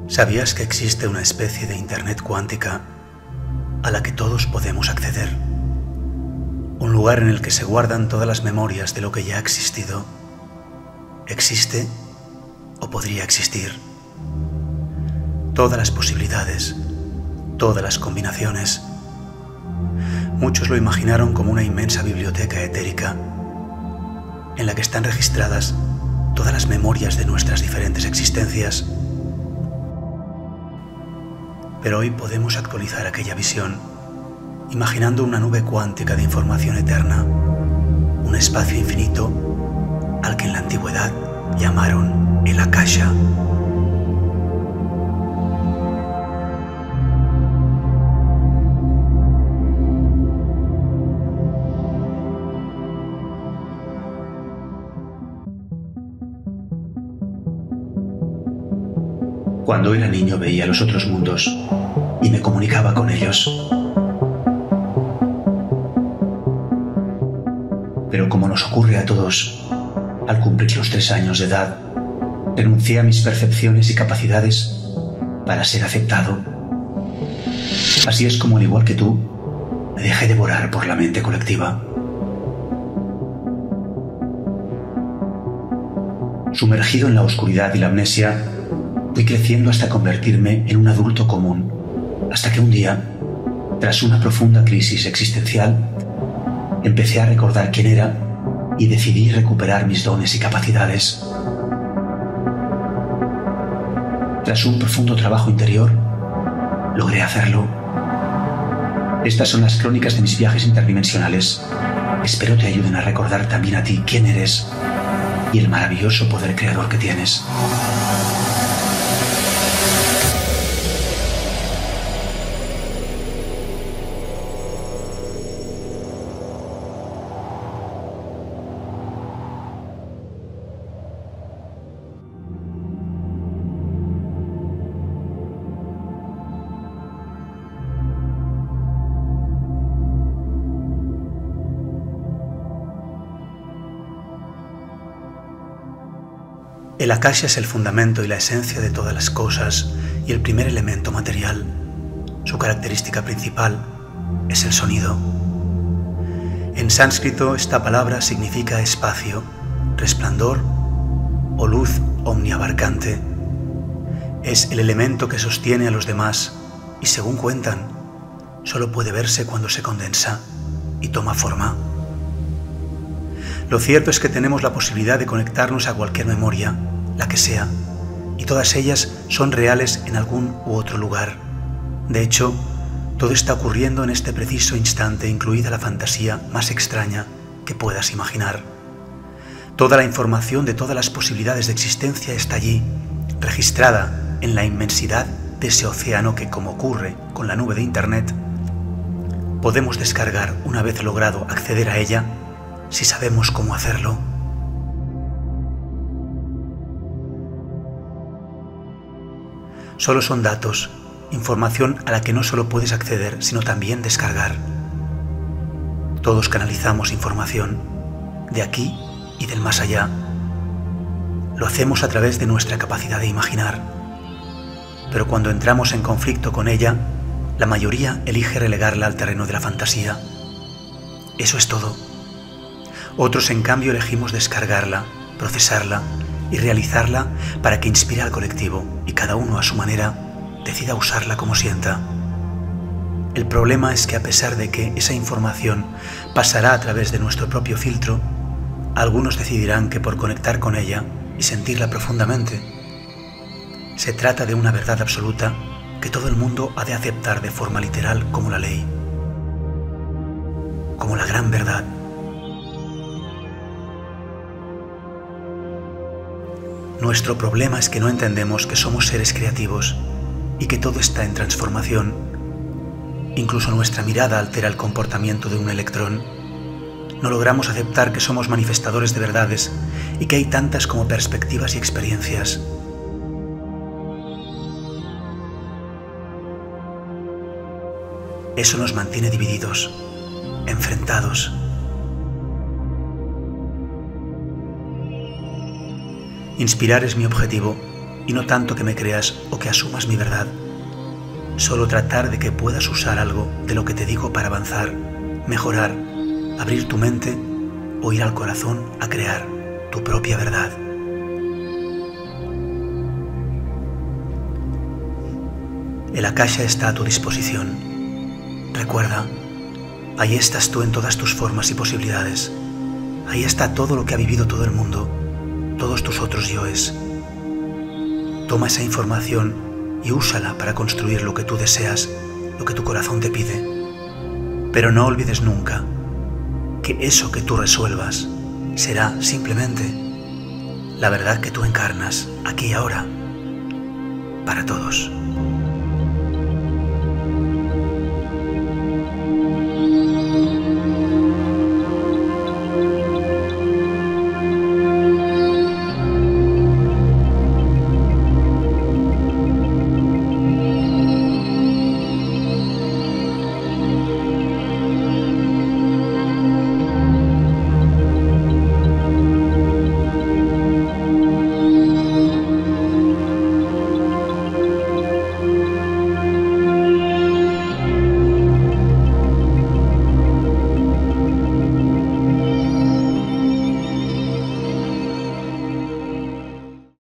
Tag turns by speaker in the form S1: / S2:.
S1: ¿Sabías que existe una especie de Internet cuántica a la que todos podemos acceder? Un lugar en el que se guardan todas las memorias de lo que ya ha existido, existe o podría existir. Todas las posibilidades, todas las combinaciones. Muchos lo imaginaron como una inmensa biblioteca etérica en la que están registradas todas las memorias de nuestras diferentes existencias. Pero hoy podemos actualizar aquella visión, imaginando una nube cuántica de información eterna, un espacio infinito al que en la antigüedad llamaron el Akasha. Cuando era niño veía los otros mundos y me comunicaba con ellos. Pero como nos ocurre a todos, al cumplir los 3 años de edad, renuncié a mis percepciones y capacidades para ser aceptado. Así es como, al igual que tú, me dejé devorar por la mente colectiva. Sumergido en la oscuridad y la amnesia, fui creciendo hasta convertirme en un adulto común, hasta que un día, tras una profunda crisis existencial, empecé a recordar quién era y decidí recuperar mis dones y capacidades. Tras un profundo trabajo interior, logré hacerlo. Estas son las crónicas de mis viajes interdimensionales. Espero te ayuden a recordar también a ti quién eres y el maravilloso poder creador que tienes. El Akasha es el fundamento y la esencia de todas las cosas y el primer elemento material. Su característica principal es el sonido. En sánscrito esta palabra significa espacio, resplandor o luz omniabarcante. Es el elemento que sostiene a los demás y, según cuentan, solo puede verse cuando se condensa y toma forma. Lo cierto es que tenemos la posibilidad de conectarnos a cualquier memoria, la que sea, y todas ellas son reales en algún u otro lugar. De hecho, todo está ocurriendo en este preciso instante, incluida la fantasía más extraña que puedas imaginar. Toda la información de todas las posibilidades de existencia está allí, registrada en la inmensidad de ese océano que, como ocurre con la nube de Internet, podemos descargar una vez logrado acceder a ella, si sabemos cómo hacerlo. Solo son datos, información a la que no solo puedes acceder, sino también descargar. Todos canalizamos información, de aquí y del más allá. Lo hacemos a través de nuestra capacidad de imaginar. Pero cuando entramos en conflicto con ella, la mayoría elige relegarla al terreno de la fantasía. Eso es todo. Otros, en cambio, elegimos descargarla, procesarla y realizarla para que inspire al colectivo y cada uno a su manera decida usarla como sienta. El problema es que, a pesar de que esa información pasará a través de nuestro propio filtro, algunos decidirán que por conectar con ella y sentirla profundamente, se trata de una verdad absoluta que todo el mundo ha de aceptar de forma literal como la ley, como la gran verdad. Nuestro problema es que no entendemos que somos seres creativos y que todo está en transformación. Incluso nuestra mirada altera el comportamiento de un electrón. No logramos aceptar que somos manifestadores de verdades y que hay tantas como perspectivas y experiencias. Eso nos mantiene divididos, enfrentados. Inspirar es mi objetivo y no tanto que me creas o que asumas mi verdad. Solo tratar de que puedas usar algo de lo que te digo para avanzar, mejorar, abrir tu mente o ir al corazón a crear tu propia verdad. El Akasha está a tu disposición. Recuerda, ahí estás tú en todas tus formas y posibilidades. Ahí está todo lo que ha vivido todo el mundo, todos tus otros yoes. Toma esa información y úsala para construir lo que tú deseas, lo que tu corazón te pide. Pero no olvides nunca que eso que tú resuelvas será simplemente la verdad que tú encarnas aquí y ahora para todos.